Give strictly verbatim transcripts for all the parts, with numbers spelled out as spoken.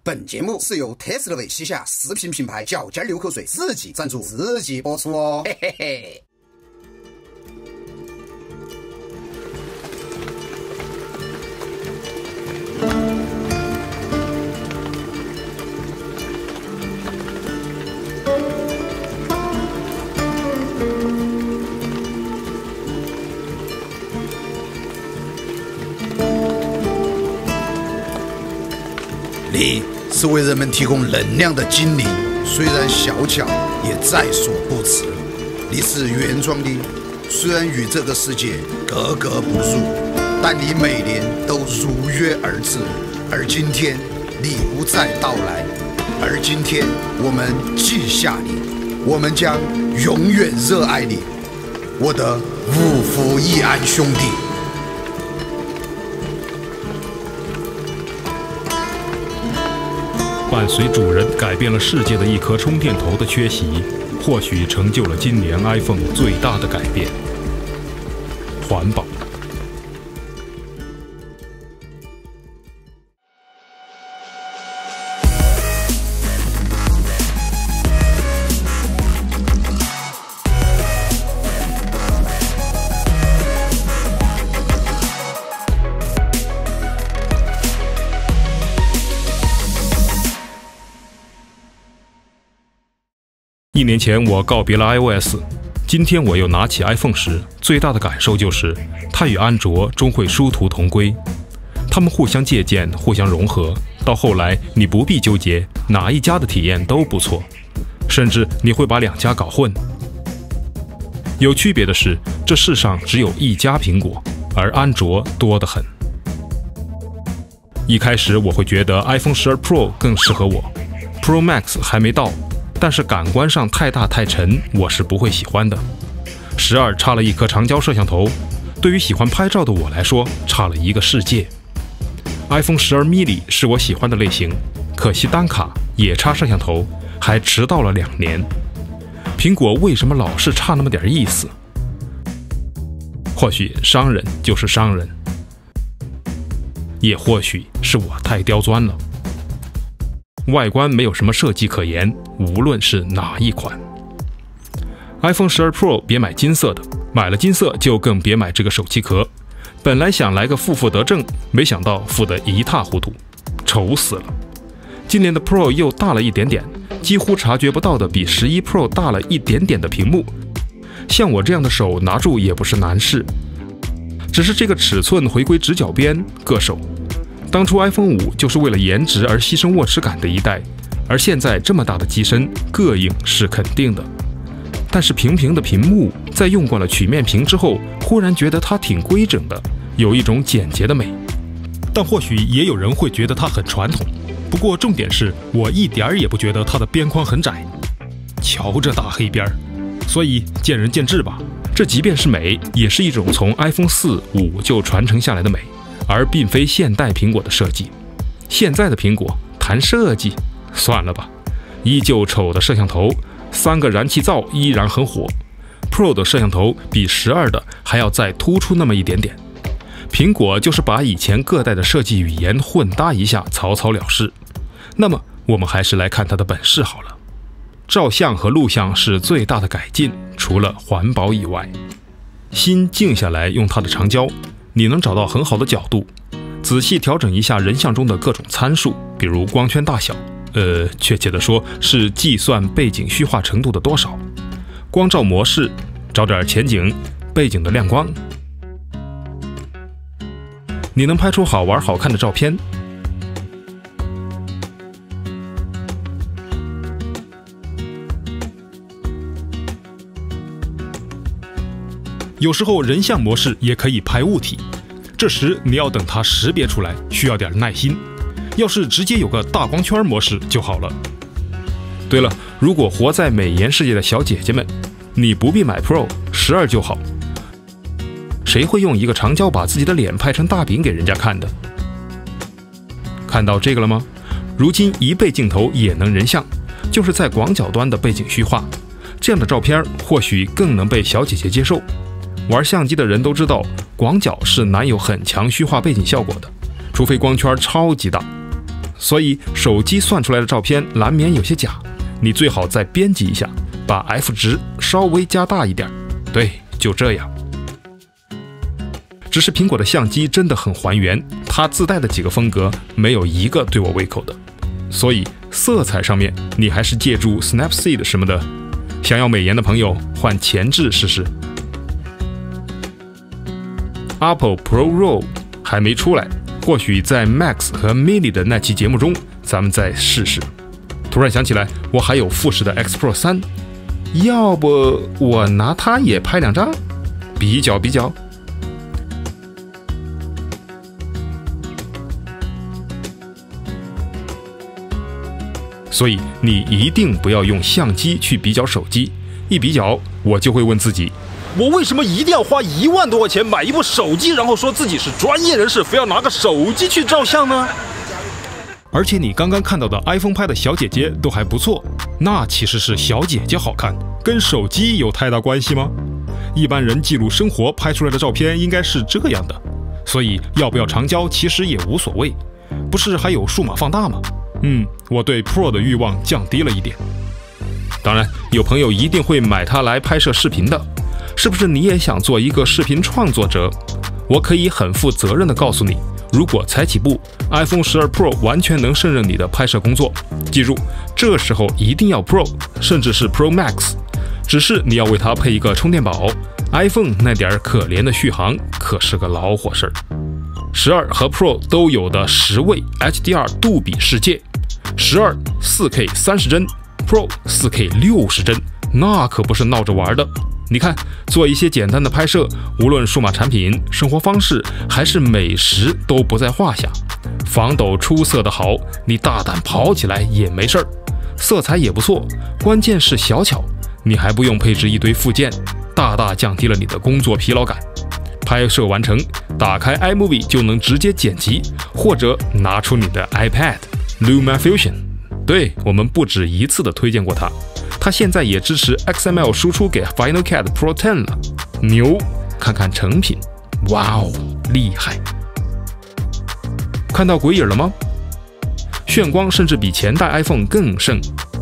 本节目是由特斯拉维旗下食品品牌脚尖流口水自己赞助自己播出哦，嘿嘿嘿。你是为人们提供能量的精灵，虽然小巧，也在所不辞。你是原装的，虽然与这个世界格格不入，但你每年都如约而至。而今天你不再到来，而今天我们记下你，我们将永远热爱你，我的五福一安兄弟。 伴随主人改变了世界的一颗充电头的缺席，或许成就了今年 iPhone 最大的改变——环保。一年前我告别了 iOS， 今天我又拿起 iPhone 时，最大的感受就是它与安卓终会殊途同归。它们互相借鉴，互相融合，到后来你不必纠结哪一家的体验都不错，甚至你会把两家搞混。有区别的是，这世上只有一家苹果，而安卓多得很。一开始我会觉得 iPhone 十二 Pro 更适合我 ，Pro Max 还没到。但是感官上太大太沉，我是不会喜欢的。十二插了一颗长焦摄像头，对于喜欢拍照的我来说，差了一个世界。iPhone 十二 mini 是我喜欢的类型，可惜单卡也插摄像头，还迟到了两年。苹果为什么老是差那么点意思？或许商人就是商人，也或许是我太刁钻了。外观没有什么设计可言，无论是哪一款。iPhone 十二 Pro 别买金色的，买了金色就更别买这个手机壳。本来想来个负负得正，没想到负得一塌糊涂，丑死了。今年的 Pro 又大了一点点，几乎察觉不到的比十一 Pro 大了一点点的屏幕，像我这样的手拿住也不是难事，只是这个尺寸回归直角边，硌手。当初 iPhone 五就是为了颜值而牺牲握持感的一代，而现在这么大的机身，膈应是肯定的。但是平平的屏幕，在用惯了曲面屏之后，忽然觉得它挺规整的，有一种简洁的美。但或许也有人会觉得它很传统，不过重点是我一点儿也不觉得它的边框很窄。瞧这大黑边儿，所以见仁见智吧。这即便是美，也是一种从 iPhone 四、五就传承下来的美。而并非现代苹果的设计。现在的苹果谈设计，算了吧，依旧丑的摄像头，三个燃气灶依然很火。Pro 的摄像头比十二的还要再突出那么一点点。苹果就是把以前各代的设计语言混搭一下，草草了事。那么我们还是来看它的本事好了。照相和录像是最大的改进，除了环保以外。心静下来用它的长焦，你能找到很好的角度，仔细调整一下人像中的各种参数，比如光圈大小，呃，确切的说是计算背景虚化程度的多少。光照模式，找点前景、背景的亮光，你能拍出好玩好看的照片。有时候人像模式也可以拍物体，这时你要等它识别出来，需要点耐心。要是直接有个大光圈模式就好了。对了，如果活在美颜世界的小姐姐们，你不必买 Pro， 十二就好。谁会用一个长焦把自己的脸拍成大饼给人家看的？看到这个了吗？如今一倍镜头也能人像，就是在广角端的背景虚化，这样的照片或许更能被小姐姐接受。玩相机的人都知道，广角是难有很强虚化背景效果的，除非光圈超级大。 所以手机算出来的照片难免有些假，你最好再编辑一下，把 F 值稍微加大一点。对，就这样。只是苹果的相机真的很还原，它自带的几个风格没有一个对我胃口的，所以色彩上面你还是借助 Snapseed 什么的。想要美颜的朋友换前置试试。Apple Pro Raw 还没出来，或许在 Max 和 Mini 的那期节目中咱们再试试。突然想起来，我还有富士的 X Pro 三，要不我拿它也拍两张，比较比较。所以你一定不要用相机去比较手机，一比较我就会问自己，我为什么一定要花一万多块钱买一部手机，然后说自己是专业人士，非要拿个手机去照相呢？而且你刚刚看到的 iPhone 拍的小姐姐都还不错，那其实是小姐姐好看，跟手机有太大关系吗？一般人记录生活拍出来的照片应该是这样的，所以要不要长焦其实也无所谓，不是还有数码放大吗？嗯，我对 Pro 的欲望降低了一点。当然，有朋友一定会买它来拍摄视频的，是不是你也想做一个视频创作者？我可以很负责任地告诉你，如果才起步 ，iPhone 十二 Pro 完全能胜任你的拍摄工作。记住，这时候一定要 Pro， 甚至是 Pro Max， 只是你要为它配一个充电宝。iPhone 那点可怜的续航可是个老火事儿。十二和 Pro 都有的十位 H D R 杜比世界，十二 四K 三十帧 ，Pro 四K 六十帧，那可不是闹着玩的。你看，做一些简单的拍摄，无论数码产品、生活方式还是美食都不在话下。防抖出色的好，你大胆跑起来也没事儿，色彩也不错，关键是小巧，你还不用配置一堆附件，大大降低了你的工作疲劳感。拍摄完成，打开 iMovie 就能直接剪辑，或者拿出你的 iPad LumaFusion。对，我们不止一次的推荐过它，它现在也支持 X M L 输出给 Final Cut Pro 十了，牛！看看成品，哇哦，厉害！看到鬼影了吗？眩光甚至比前代 iPhone 更盛，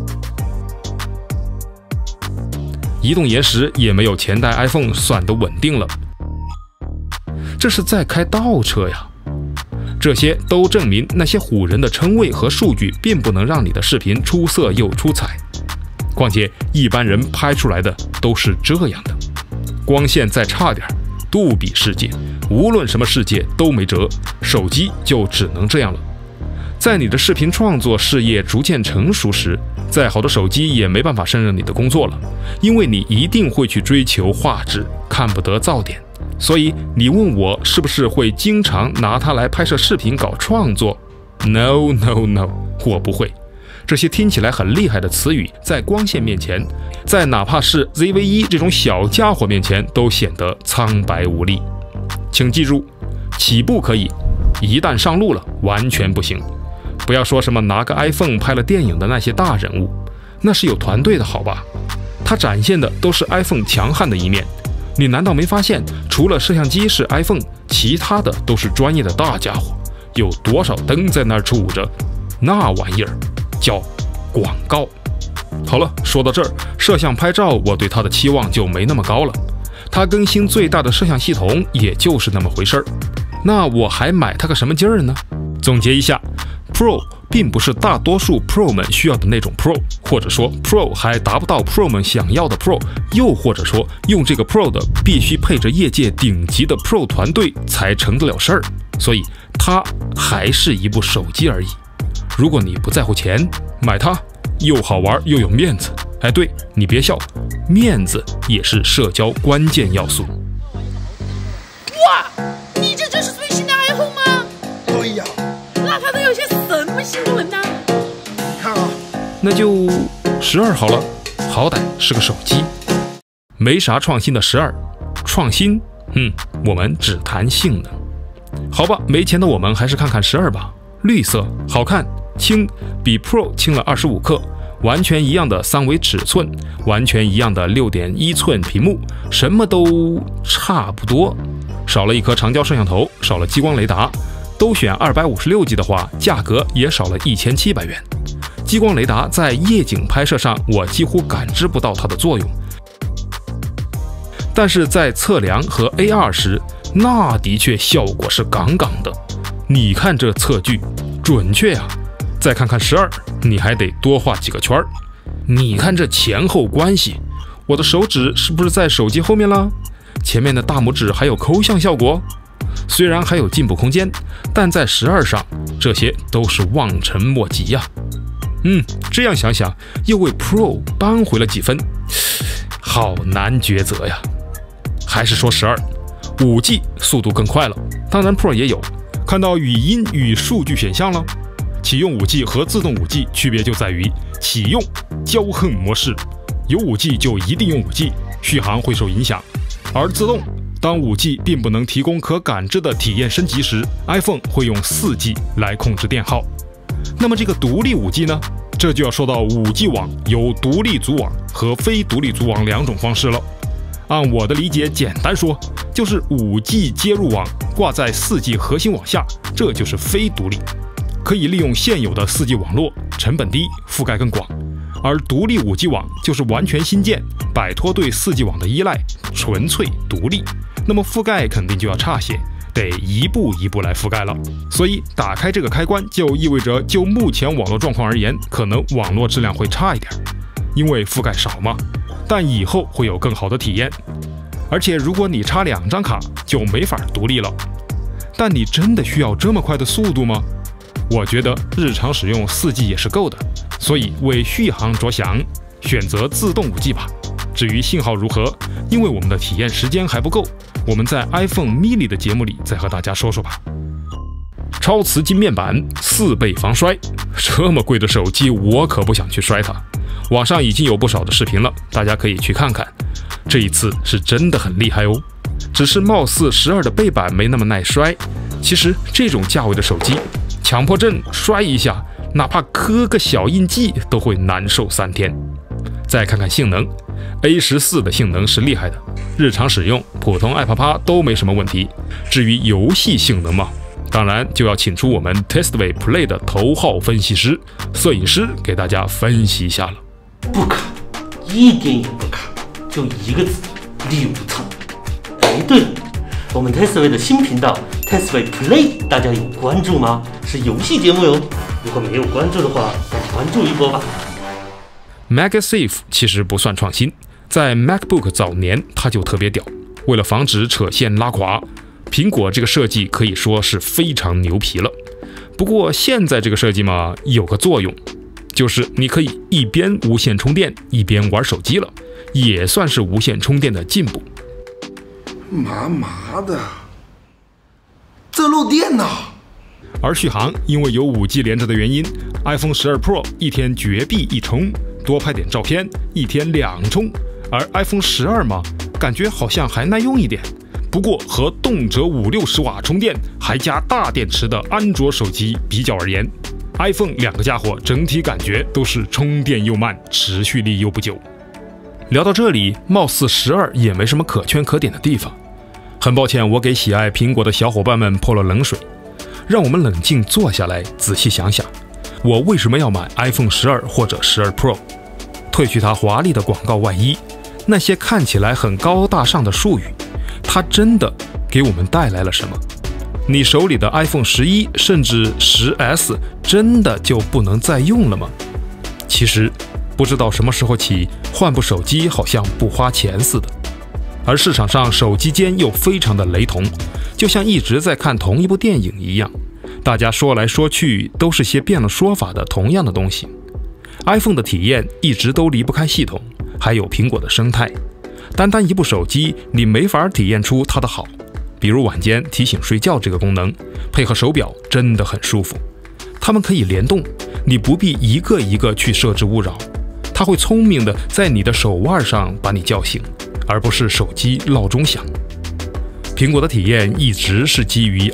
移动延时也没有前代 iPhone 算得稳定了。这是在开倒车呀！这些都证明那些唬人的称谓和数据并不能让你的视频出色又出彩。况且一般人拍出来的都是这样的，光线再差点，杜比世界，无论什么世界都没辙，手机就只能这样了。在你的视频创作事业逐渐成熟时，再好的手机也没办法胜任你的工作了，因为你一定会去追求画质，看不得噪点。所以你问我是不是会经常拿它来拍摄视频搞创作？ No No No， 我不会。这些听起来很厉害的词语，在光线面前，在哪怕是 Z V 一 这种小家伙面前，都显得苍白无力。请记住，起步可以，一旦上路了，完全不行。不要说什么拿个 iPhone 拍了电影的那些大人物，那是有团队的好吧？它展现的都是 iPhone 强悍的一面。你难道没发现，除了摄像机是 iPhone， 其他的都是专业的大家伙？有多少灯在那儿杵着？那玩意儿叫广告。好了，说到这儿，摄像拍照我对它的期望就没那么高了。它更新最大的摄像系统也就是那么回事儿。那我还买它个什么劲儿呢？总结一下， Pro 并不是大多数 Pro 们需要的那种 Pro， 或者说 Pro 还达不到 Pro 们想要的 Pro， 又或者说用这个 Pro 的必须配着业界顶级的 Pro 团队才成得了事儿，所以它还是一部手机而已。如果你不在乎钱，买它又好玩又有面子。哎，对，你别笑，面子也是社交关键要素。 哇，你这就是最新的 iPhone 吗？ 对呀。 那它都有些什么新功能呢？ 你看啊， 那就十二好了，好歹是个手机。没啥创新的十二，创新，嗯，我们只谈性能。好吧，没钱的我们还是看看十二吧。绿色，好看，轻，比 Pro 轻了二十五克。完全一样的三维尺寸，完全一样的 六点一寸屏幕，什么都差不多，少了一颗长焦摄像头，少了激光雷达， 都选 二百五十六 G 的话，价格也少了一千七百元。激光雷达在夜景拍摄上，我几乎感知不到它的作用，但是在测量和 A R 时，那的确效果是杠杠的。你看这测距准确呀、啊！再看看十二，你还得多画几个圈儿。你看这前后关系，我的手指是不是在手机后面了？前面的大拇指还有抠像效果。虽然还有进步空间，但在十二上，这些都是望尘莫及呀、啊。嗯，这样想想，又为 Pro 扳回了几分，好难抉择呀。还是说十二，五 G 速度更快了，当然 Pro 也有。看到语音与数据选项了。启用 五 G 和自动 五 G 区别就在于启用骄横模式，有 五 G 就一定用 五 G， 续航会受影响；而自动，当 五 G 并不能提供可感知的体验升级时 ，iPhone 会用 四 G 来控制电耗。那么这个独立 五 G 呢？这就要说到 五 G 网有独立组网和非独立组网两种方式了。按我的理解，简单说就是 五 G 接入网挂在 四 G 核心网下，这就是非独立。可以利用现有的 四 G 网络，成本低，覆盖更广；而独立 五 G 网就是完全新建，摆脱对 四 G 网的依赖，纯粹独立。那么覆盖肯定就要差些，得一步一步来覆盖了。所以打开这个开关，就意味着就目前网络状况而言，可能网络质量会差一点，因为覆盖少嘛。但以后会有更好的体验。而且如果你插两张卡，就没法独立了。但你真的需要这么快的速度吗？我觉得日常使用 四 G 也是够的，所以为续航着想，选择自动 五 G 吧。至于信号如何，因为我们的体验时间还不够，我们在 iPhone mini 的节目里再和大家说说吧。超瓷晶面板，四倍防摔，这么贵的手机我可不想去摔它。网上已经有不少的视频了，大家可以去看看。这一次是真的很厉害哦，只是貌似十二的背板没那么耐摔。其实这种价位的手机，强迫症摔一下，哪怕磕个小印记都会难受三天。再看看性能 ，A 十四 的性能是厉害的，日常使用、普通爱啪啪都没什么问题。至于游戏性能嘛，当然就要请出我们 Testway Play 的头号分析师、摄影师给大家分析一下了。 不卡，一点也不卡，就一个字，流畅。哎，对了，我们 Testway 的新频道 Testway Play 大家有关注吗？是游戏节目哟。如果没有关注的话，赶紧关注一波吧。 MagSafe 其实不算创新，在 MacBook 早年它就特别屌。为了防止扯线拉垮，苹果这个设计可以说是非常牛皮了。不过现在这个设计嘛，有个作用，就是你可以一边无线充电一边玩手机了，也算是无线充电的进步。 麻麻的，这漏电呐！ 而续航因为有 五 G 连着的原因 ，iPhone 十二 Pro 一天绝壁一充，多拍点照片一天两充，而 iPhone 十二嘛，感觉好像还耐用一点。不过和动辄五六十瓦充电还加大电池的安卓手机比较而言， iPhone 两个家伙整体感觉都是充电又慢，持续力又不久。聊到这里，貌似十二也没什么可圈可点的地方。很抱歉，我给喜爱苹果的小伙伴们泼了冷水。让我们冷静坐下来，仔细想想，我为什么要买 iPhone 十二或者十二 Pro？ 褪去它华丽的广告外衣，那些看起来很高大上的术语，它真的给我们带来了什么？你手里的 iPhone 十一甚至十 S 真的就不能再用了吗？其实不知道什么时候起，换部手机好像不花钱似的。而市场上手机间又非常的雷同，就像一直在看同一部电影一样，大家说来说去都是些变了说法的同样的东西。iPhone 的体验一直都离不开系统，还有苹果的生态。单单一部手机，你没法体验出它的好。比如晚间提醒睡觉这个功能，配合手表真的很舒服。它们可以联动，你不必一个一个去设置勿扰，它会聪明的在你的手腕上把你叫醒，而不是手机闹钟响。苹果的体验一直是基于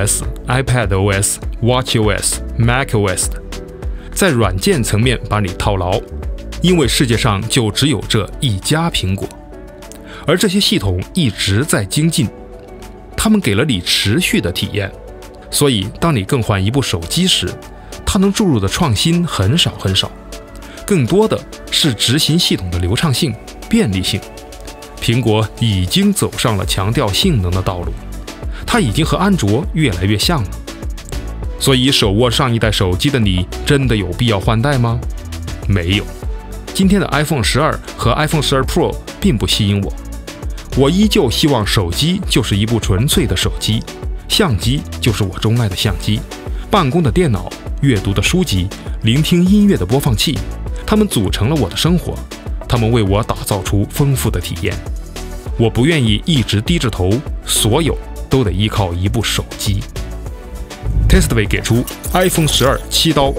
iOS、iPadOS、watchOS、macOS 的，在软件层面把你套牢，因为世界上就只有这一家苹果，而这些系统一直在精进，他们给了你持续的体验。 所以当你更换一部手机时，它能注入的创新很少很少，更多的是执行系统的流畅性、便利性。苹果已经走上了强调性能的道路，它已经和安卓越来越像了。所以手握上一代手机的你，真的有必要换代吗？没有。今天的 iPhone 十二和 iPhone 十二 Pro 并不吸引我，我依旧希望手机就是一部纯粹的手机，相机就是我钟爱的相机，办公的电脑、阅读的书籍、聆听音乐的播放器，它们组成了我的生活，它们为我打造出丰富的体验。我不愿意一直低着头，所有都得依靠一部手机。Testway 给出 iPhone 十二七刀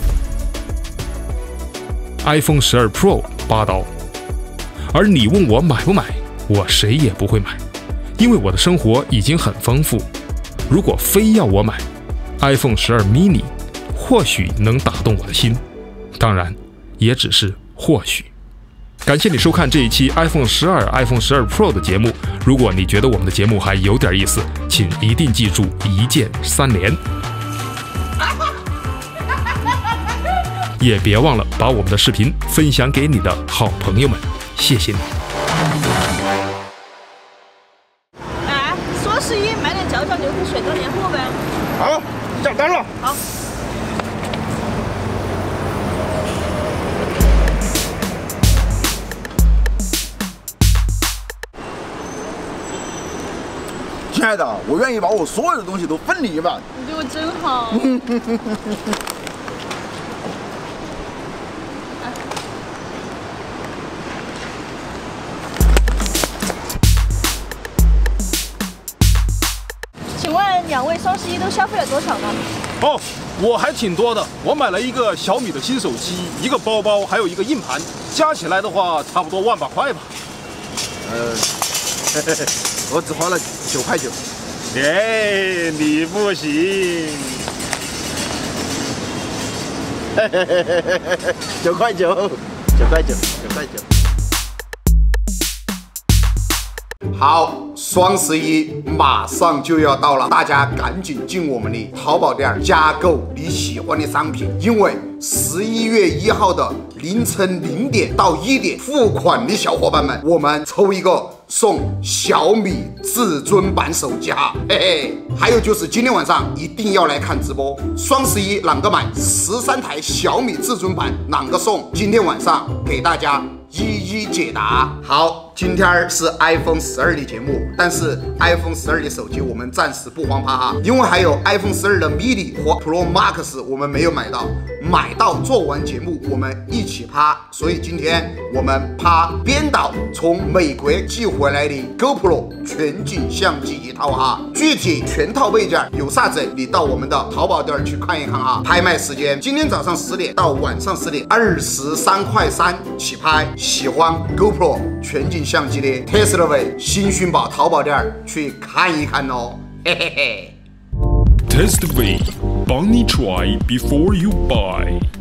，iPhone 十二 Pro 八刀。而你问我买不买，我谁也不会买，因为我的生活已经很丰富。如果非要我买 iPhone 十二 mini， 或许能打动我的心，当然也只是或许。感谢你收看这一期 iPhone 十二、iPhone 十二 Pro 的节目。如果你觉得我们的节目还有点意思，请一定记住一键三连，也别忘了把我们的视频分享给你的好朋友们，谢谢你。 哎，双十一买点嚼嚼牛皮水当年货呗。 好，下单了。 好。 亲爱的，我愿意把我所有的东西都分你一半。 你对我真好。请问两位双十一都消费了多少呢？ 哦，我还挺多的。我买了一个小米的新手机，一个包包，还有一个硬盘，加起来的话，差不多万把块吧。 呃，嘿嘿嘿，我只花了九块九。 哎，你不行。 嘿嘿嘿嘿嘿嘿，九块九，九块九，九块九。 好，双十一马上就要到了，大家赶紧进我们的淘宝店加购你喜欢的商品，因为十一月一号的凌晨零点到一点付款的小伙伴们，我们抽一个送小米至尊版手机哈，嘿嘿。还有就是今天晚上一定要来看直播，双十一啷个买十三台小米至尊版啷个送？今天晚上给大家一一解答。好，今天是 iPhone 十二的节目，但是 iPhone 十二的手机我们暂时不慌趴哈，因为还有 iPhone 十二的 mini 和 Pro Max 我们没有买到，买到做完节目我们一起趴。所以今天我们趴编导从美国寄回来的 GoPro 全景相机一套哈，具体全套配件有啥子，你到我们的淘宝店去看一看啊。拍卖时间今天早上十点到晚上十点，二十三块三起拍。喜欢 GoPro 全景相机的 Testway 新讯宝淘宝店去看一看哦，嘿嘿嘿。 Testway，帮你 try before you buy。